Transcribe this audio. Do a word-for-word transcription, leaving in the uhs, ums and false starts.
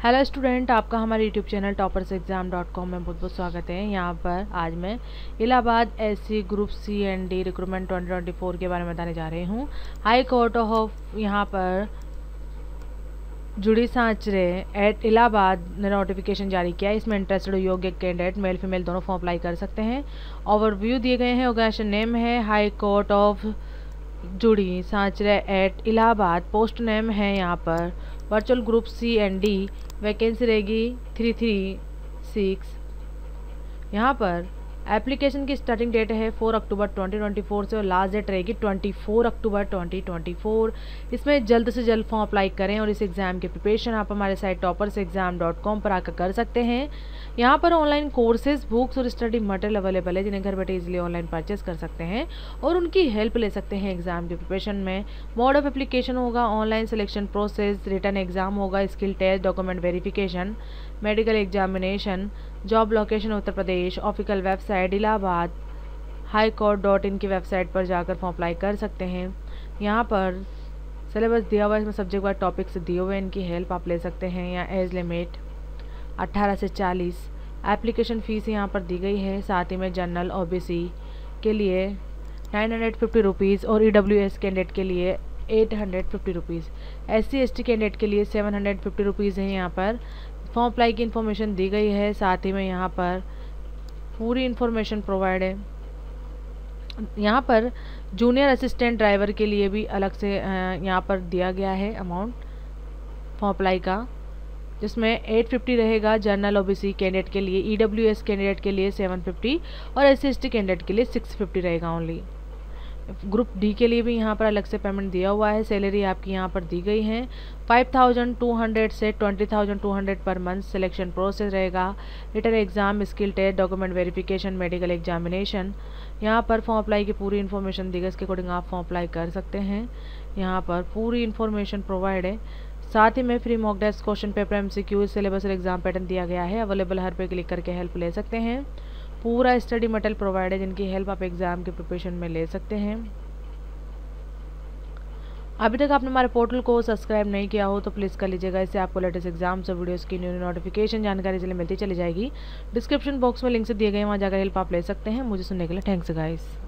Hello student, आपका हमारे YouTube channel toppers exam dot com में बहुत बहुत स्वागत है। यहाँ पर आज मैं Allahabad SC group C and D recruitment twenty twenty four के बारे में बताने जा रही हूँ। हाई कोर्ट ऑफ यहाँ पर जुड़ी सांचरे एट इलाहाबाद ने नोटिफिकेशन जारी किया। इसमें इंटरेस्टेड योग्य कैंडिडेट मेल फीमेल दोनों फॉर्म अप्लाई कर सकते हैं। ओवरव्यू दिए गए हैं। ऑर्गेनाइजेशन नेम है high court of judicature at Allahabad. Post name है यहाँ पर virtual group C and D. Vacancy रहेगी थ्री थ्री सिक्स। यहाँ पर एप्लीकेशन की स्टार्टिंग डेट है four October twenty twenty four से और लास्ट डेट रहेगी twenty four October twenty twenty four. इसमें जल्द से जल्द फॉर्म अप्लाई करें और इस एग्ज़ाम के प्रिपरेशन आप हमारे site toppers exam dot com पर आकर कर सकते हैं। यहाँ पर ऑनलाइन कोर्सेज, बुक्स और स्टडी मटेरियल अवेलेबल है जिन्हें घर बैठे इजीली ऑनलाइन परचेस कर सकते हैं और उनकी हेल्प ले सकते हैं एग्जाम के प्रिपरेशन में। मोड ऑफ एप्लीकेशन होगा online selection process, written exam होगा, skill test, document verification, medical examination. Job location Uttar Pradesh. Official website Allahabad high court dot in की वेबसाइट पर जाकर फॉर्म अप्लाई कर सकते हैं। यहाँ पर सिलेबस दिया हुआ है, इसमें सब्जेक्ट वाइज टॉपिक्स दिए हुए हैं, इनकी हेल्प आप ले सकते हैं। यहाँ एज लिमिट अट्ठारह से चालीस। एप्लीकेशन फ़ीस यहाँ पर दी गई है। साथ ही में जनरल ओबीसी के लिए नाइन हंड्रेड फिफ्टी रुपीज़ और ईडब्ल्यूएस कैंडिडेट के लिए eight hundred fifty rupees. S C S T candidate के लिए सेवन हंड्रेड फिफ्टी रुपीज़ है। यहाँ पर फॉर्म अप्लाई की इन्फॉर्मेशन दी गई है। साथ ही में यहाँ पर पूरी इन्फॉर्मेशन प्रोवाइड है। यहाँ पर जूनियर असिस्टेंट ड्राइवर के लिए भी अलग से यहाँ पर दिया गया है अमाउंट फॉर्म अप्लाई का, जिसमें एट फिफ्टी रहेगा जनरल ओबीसी कैंडिडेट के लिए, ईडब्ल्यूएस कैंडिडेट के लिए सेवन फिफ्टी और S C S T candidate के लिए सिक्स फिफ्टी रहेगा ओनली। ग्रुप डी के लिए भी यहाँ पर अलग से पेमेंट दिया हुआ है। सैलरी आपकी यहाँ पर दी गई है फाइव थाउजेंड टू हंड्रेड से twenty thousand two hundred per month. Selection process रहेगा written exam, skill test, document verification, medical examination. यहाँ पर फॉर्म अप्लाई की पूरी इन्फॉर्मेशन दी गई, इसके अकॉर्डिंग आप फॉर्म अप्लाई कर सकते हैं। यहाँ पर पूरी इन्फॉर्मेशन प्रोवाइड है। साथ ही में free mock test, question paper, MCQ, syllabus और एग्जाम पैटर्न दिया गया है। अवेलेबल हर पे क्लिक करके हेल्प ले सकते हैं। पूरा स्टडी मटेरियल प्रोवाइड है जिनकी हेल्प आप एग्जाम के प्रिपरेशन में ले सकते हैं। अभी तक आपने हमारे पोर्टल को सब्सक्राइब नहीं किया हो तो प्लीज़ कर लीजिएगा। इससे आपको लेटेस्ट एग्जाम्स और वीडियोस की न्यू नोटिफिकेशन जानकारी इसलिए मिलती चली जाएगी। डिस्क्रिप्शन बॉक्स में लिंक से दिए गए, वहाँ जाकर हेल्प आप ले सकते हैं। मुझे सुनने के लिए थैंक्स गाइस।